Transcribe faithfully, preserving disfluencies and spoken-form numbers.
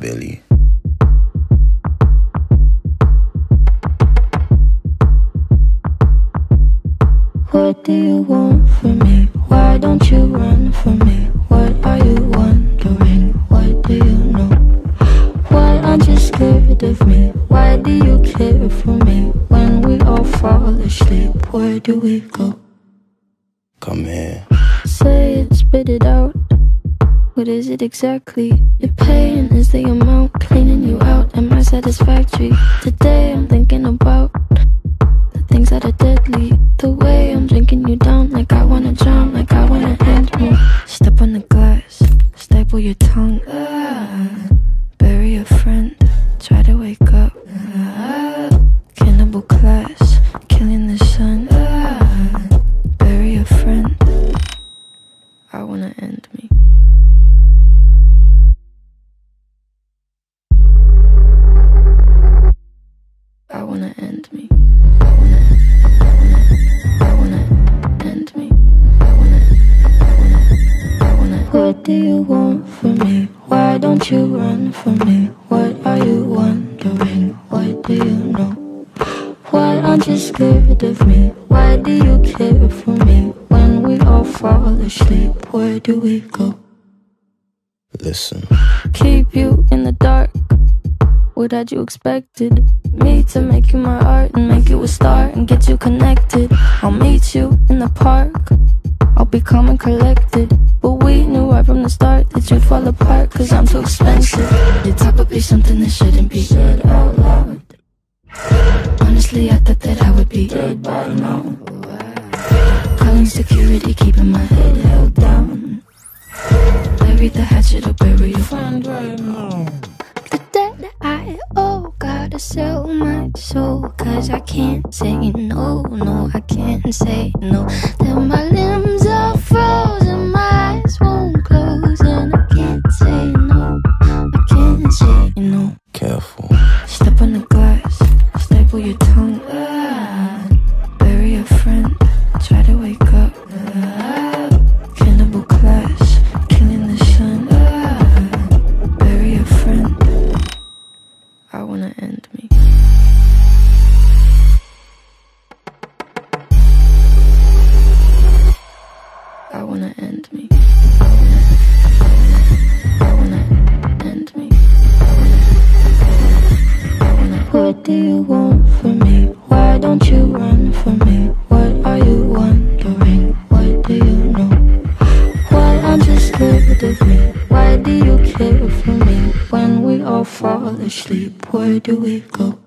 Billy. What do you want from me? Why don't you run from me? What are you wondering? What do you know? Why aren't you scared of me? Why do you care for me? When we all fall asleep, where do we go? Come here. Say it, spit it out. What is it exactly? Your pain is the amount cleaning you out. Am I satisfactory? Today I'm thinking about the things that are deadly. The way I'm drinking you down, like I wanna drown, like I wanna end me. Step on the glass, staple your tongue. Ah, bury a friend, try to wake up. Ah, cannibal class, killing the sun. Ah, bury a friend, I wanna end me. I wanna end me. I wanna, I wanna, I wanna end me. I wanna, I wanna, I wanna. What do you want from me? Why don't you run from me? What are you wondering? What do you know? Why aren't you scared of me? Why do you care for me? When we all fall asleep, where do we go? Listen. Keep you in the dark. What had you expected? Me to make you my art and make you a star and get you connected. I'll meet you in the park, I'll be calm and collected. But we knew right from the start that you'd fall apart, cause I'm too expensive. Your talk would be something that shouldn't be said out loud. Honestly, I thought that I would be dead by now. Calling security, keeping my head held down. Bury the hatchet or bury your friend right now. The debt I owe, gotta sell my soul, cause I can't say no, no, I can't say no. Then my limbs are frozen, my eyes won't close, and I can't say no, I can't say no. Careful. Step on the glass, staple your tongue. Ah, bury a friend, try to wake up. Ah, cannibal class, killing the sun. Ah, bury a friend, I wanna end me. I wanna end me. I wanna, I wanna end me. I wanna. What do you want from me? Why don't you run from me? What are you wondering? What do you know? Why aren't you scared of me? Why do you care for me? When we all fall asleep, where do we go?